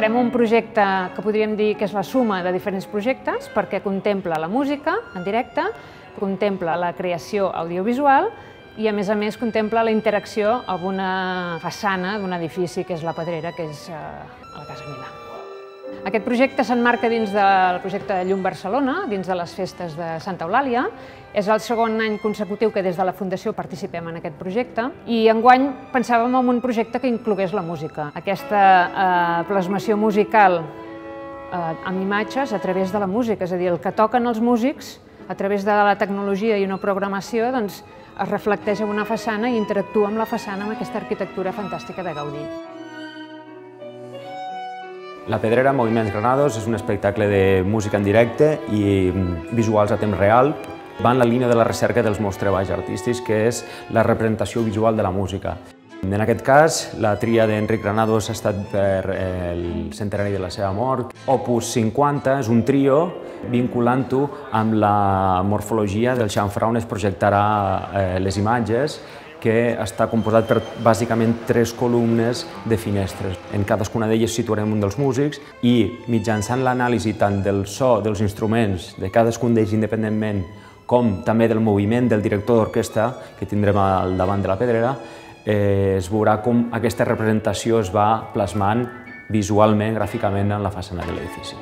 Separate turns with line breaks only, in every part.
Farem un projecte que podríem dir que és la suma de diferents projectes perquè contempla la música en directe, contempla la creació audiovisual i, a més, contempla la interacció amb una façana d'un edifici que és la Pedrera, que és a la Casa Milà. Aquest projecte s'emmarca dins del projecte de Llum Barcelona, dins de les festes de Santa Eulàlia. És el segon any consecutiu que des de la Fundació participem en aquest projecte i enguany pensàvem en un projecte que inclogués la música. Aquesta plasmació musical amb imatges a través de la música, és a dir, el que toquen els músics a través de la tecnologia i una programació es reflecteix en una façana i interactua amb la façana amb aquesta arquitectura fantàstica de Gaudí.
La Pedrera Moviments Granados és un espectacle de música en directe i visuals a temps real. Va en la línia de la recerca dels meus treballs artístics, que és la representació visual de la música. En aquest cas, la tria d'Enric Granados ha estat per el centenari de la seva mort. Opus 50 és un trio vinculant-ho amb la morfologia del xamfrà on es projectarà les imatges, que està composat per bàsicament 3 columnes de finestres. En cadascuna d'elles situarem un dels músics i mitjançant l'anàlisi tant del so dels instruments, de cadascun d'ells independentment, com també del moviment del director d'orquestra que tindrem al davant de la Pedrera, es veurà com aquesta representació es va plasmant visualment, gràficament, en la façana de l'edifici.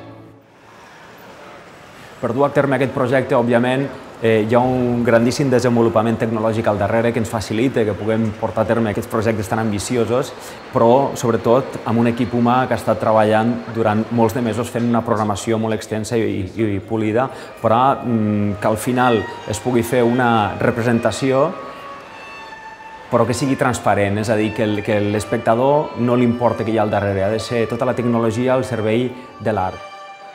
Per dur a terme aquest projecte, òbviament, hi ha un grandíssim desenvolupament tecnològic al darrere que ens facilita que puguem portar a terme aquests projectes tan ambiciosos, però sobretot amb un equip humà que ha estat treballant durant molts de mesos fent una programació molt extensa i polida, però que al final es pugui fer una representació però que sigui transparent, és a dir, que l'espectador no li importa què hi ha al darrere, ha de ser tota la tecnologia al servei de l'art.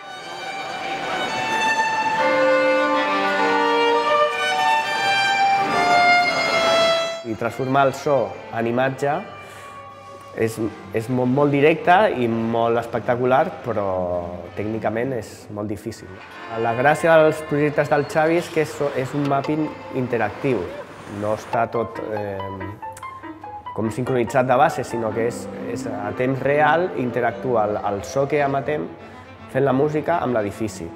I transformar el so en imatge és molt directe i molt espectacular, però tècnicament és molt difícil. La gràcia dels projectes del Xavi és que és un mapping interactiu. No està tot com sincronitzat de base, sinó que és a temps real, interactua el so que emetem fent la música amb l'edifici.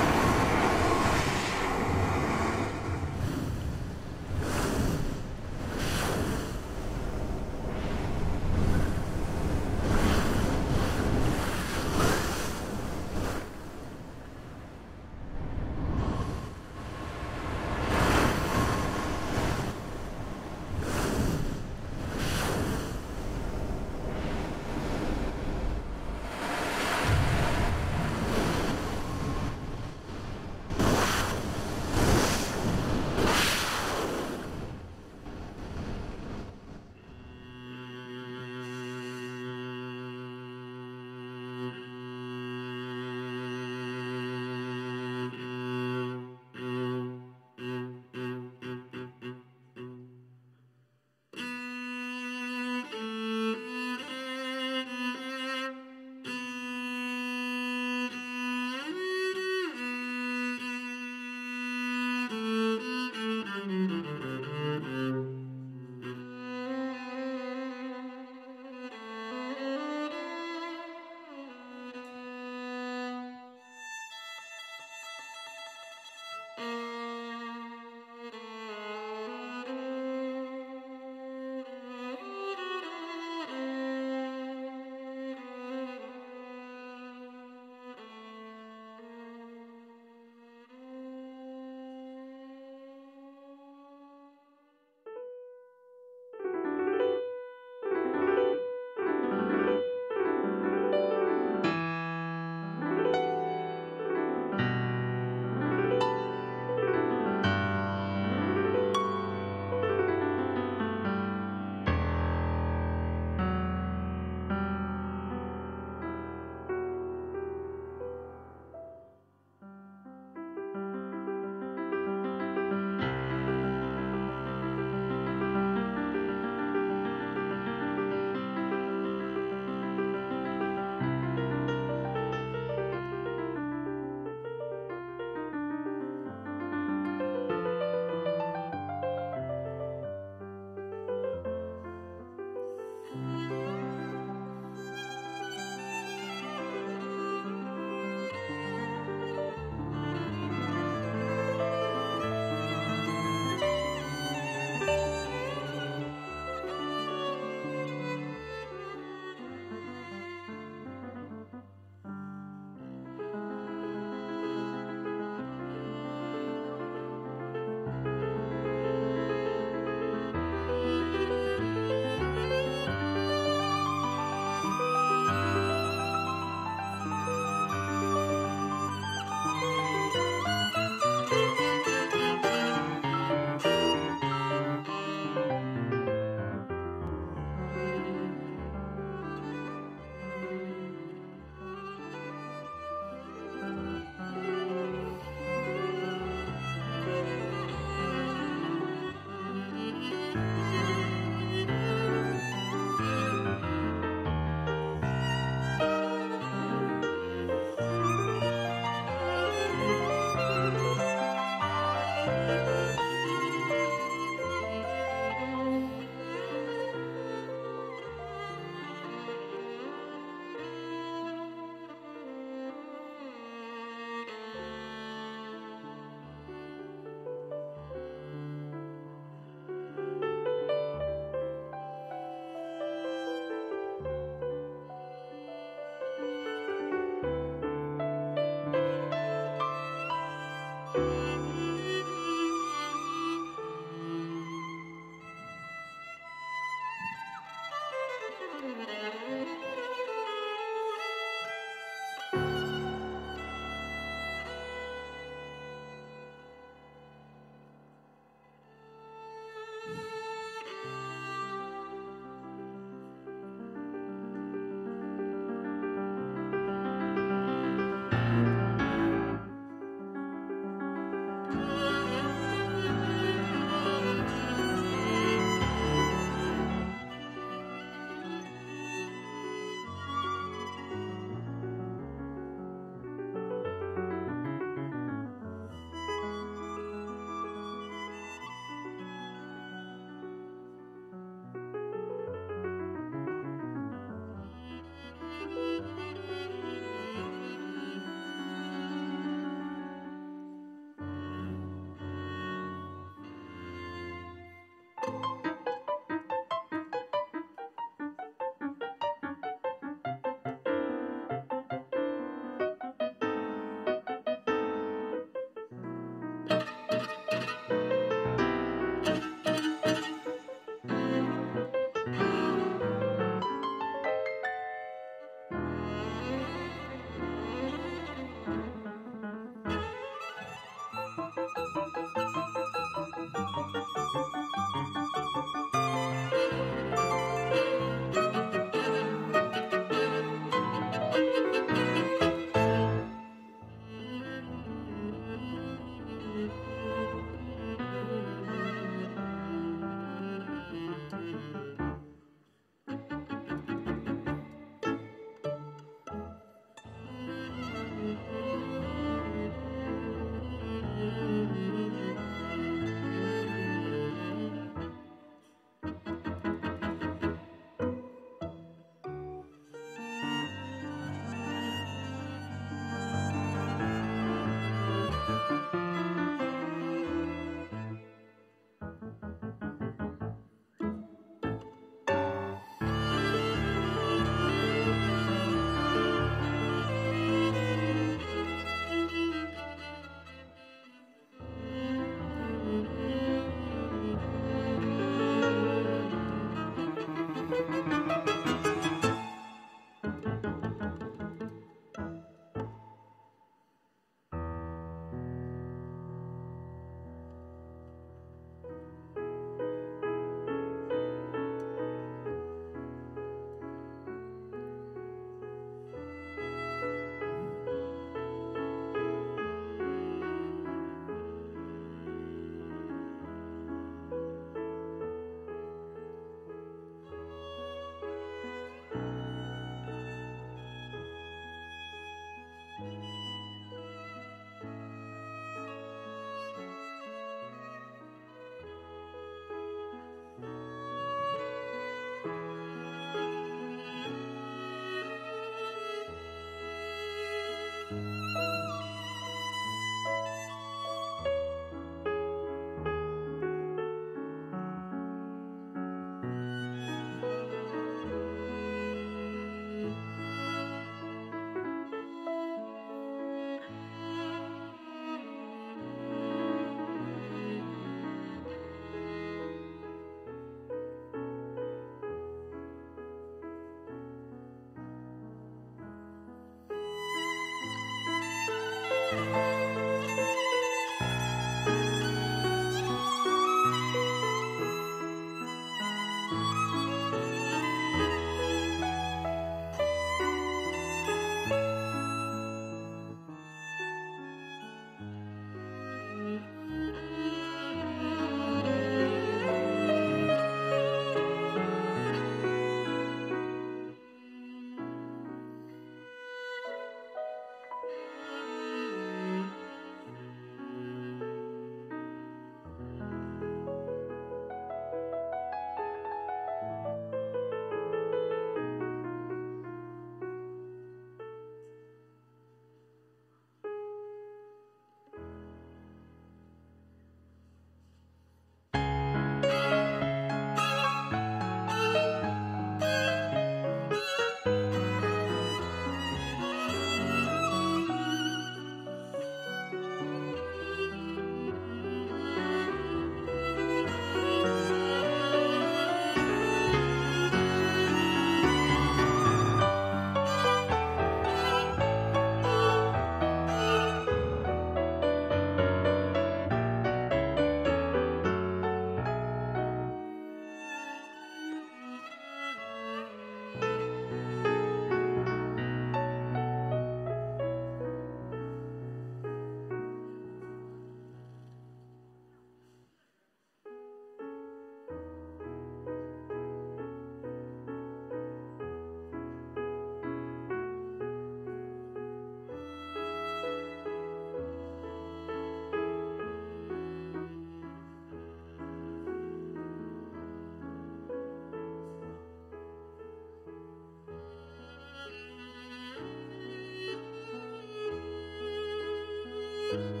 you.